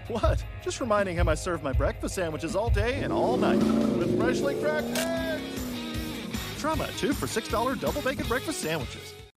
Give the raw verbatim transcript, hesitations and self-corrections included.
What? Just reminding him I serve my breakfast sandwiches all day and all night with freshly cracked eggs. Try my two for six dollar double bacon breakfast sandwiches.